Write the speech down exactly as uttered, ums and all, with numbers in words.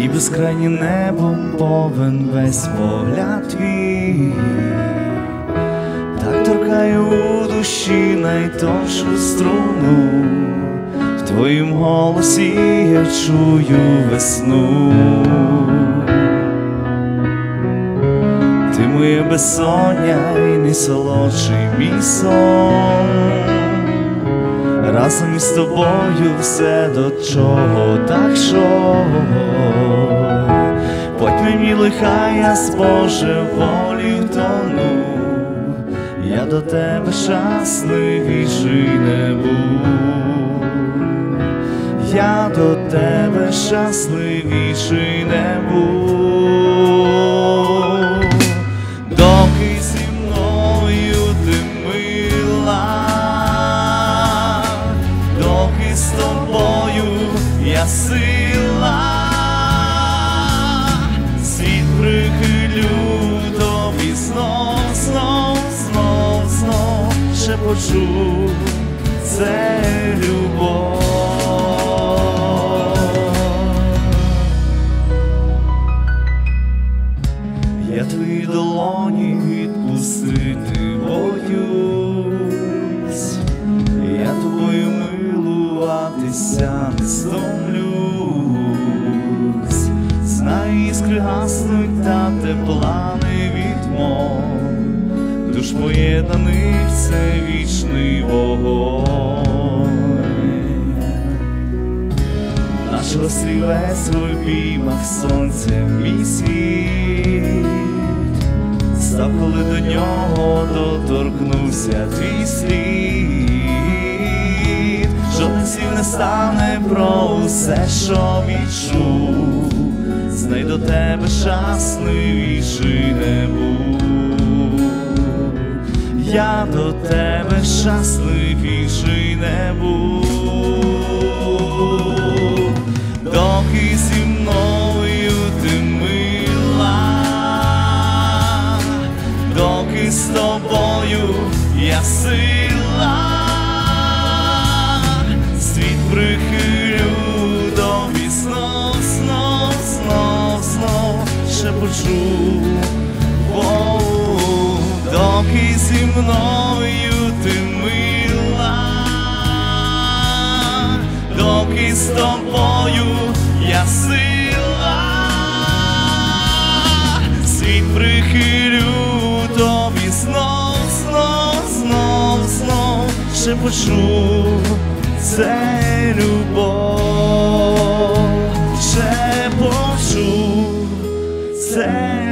і безкрайнє небо повен весь погляд твій, так торкає у душі найтоншу струну, в твоїм голосі я чую весну. Ти моє безсоння і найсолодший мій сон, разом із тобою все до чого так що. Подь мені лиха, я з божеволі втону, я до тебе щасливіший не був, я до тебе щасливіший не був. Доки зі мною ти мила, доки з тобою я сила, світ прихилю тобі знов, знов, знов, знов шепочу, це любов. Я твої долоні відпустити боюсь, я тобою милуватися не стомлюсь. Знаю, іскри гаснуть, та тепла не відмов, душ поєднаних це вічний вогонь. Наш острівець в обіймах сонця мій світ став, коли до нього доторкнувся твій слід. Жодних слів не стане про усе, що відчув, знай до тебе щасливіший не був, я до тебе щасливіший не був. Доки зі мною ти мила, доки з тобою я сила, світ прихилю тобі знов, знов, знов, знов шепочу. Воу, доки зі мною ти мила, доки з тобою я сила, світ прихилю тобі знов, знов, знов, знов шепочу, це любов, шепочу, це